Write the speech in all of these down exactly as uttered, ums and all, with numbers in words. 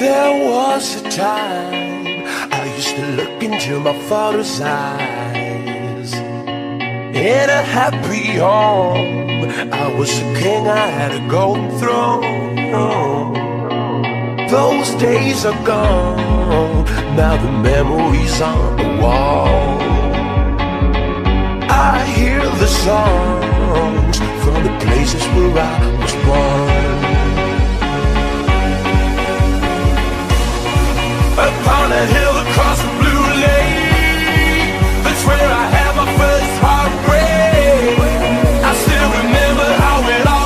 There was a time I used to look into my father's eyes. In a happy home, I was a king, I had a golden throne. Those days are gone, now the memories on the wall. I hear the songs from the places where I was born. Upon a hill across the blue lake, that's where I had my first heartbreak. I still remember how it all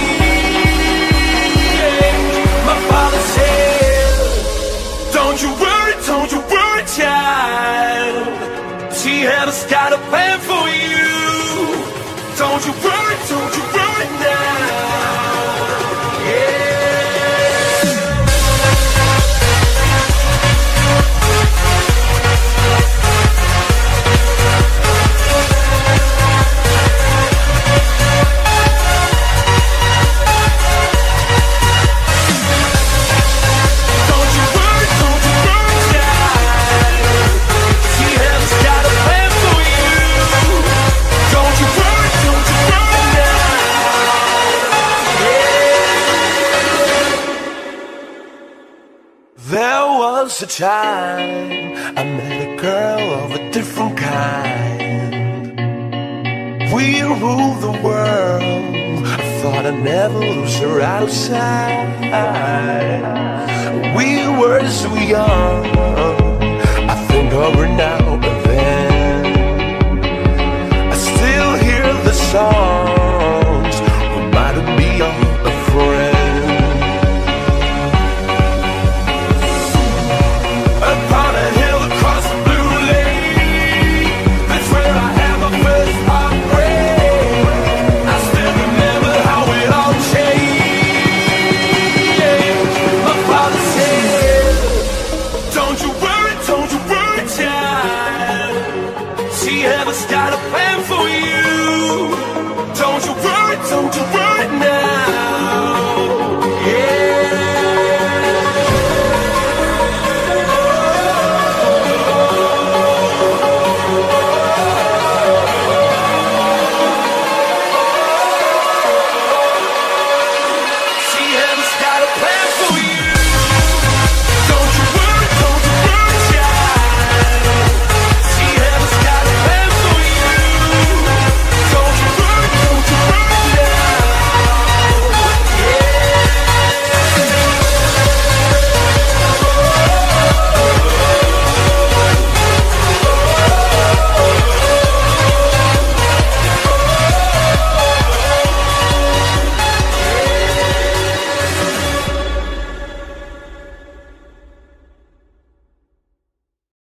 changed. My father said, don't you worry, don't you worry, child. She has got a plan for you. Don't you worry, don't you worry now. Yeah. There was a time I met a girl of a different kind. We ruled the world, I thought I'd never lose her outside. We were so young, I think of her now